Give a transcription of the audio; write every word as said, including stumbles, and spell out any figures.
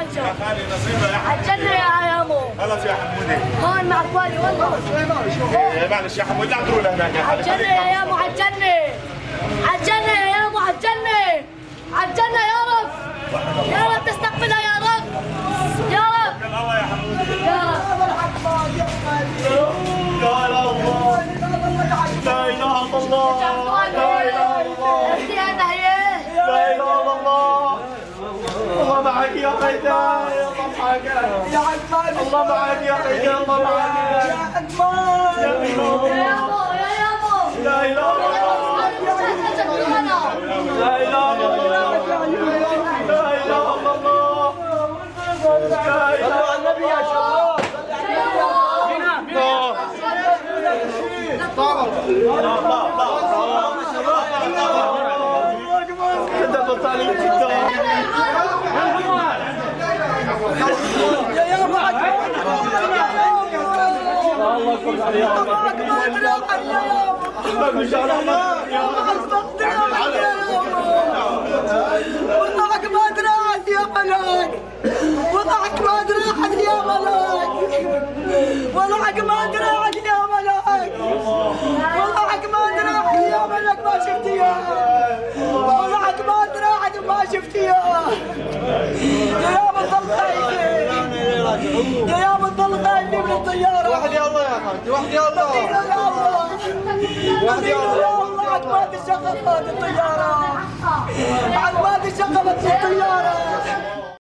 عايشه. يا خالي نصيبه يا حمودي. عالجنة يا يامو. خلاص يا حمودي. هون مع اخواني والله. إيه معلش يا حمودي لا تروح هناك يا خالي. عالجنة يا يامو عالجنة. عالجنة يا يامو عالجنة. عالجنة يا رب. يا رب تستقبلها يا رب. يا رب. الله يا حمودي. يا رب. لا اله الا الله. لا اله الا الله. لا اله الا الله. اختي هذا هي. لا اله الا الله. الله معك يا خيدان. الله معك يا عدمان. الله معك يا خيدان. الله معك يا عدمان. يا يا يامو يا يامو. لا اله الا الله. لا اله الا الله. لا اله الا الله. لا اله الا النبي يا شباب. يا يا معك الله اكبر يا معك ما ادري يا وضعك ما ادري احد يا ملاك وضعك ما ادري احد يا ملاك وضعك ما ادري احد يا ملاك وضعك ما ادري احد يا ملاك ما شفت اياه وضعك ما ادري احد ما شفت اياه يا يابا تضل خايفين يا يابا تضل خايفين من الطياره وحدي الله يا حاج وحدي الله. وحدي الله بعد ما تشغلت الطياره بعد ما تشغلت الطياره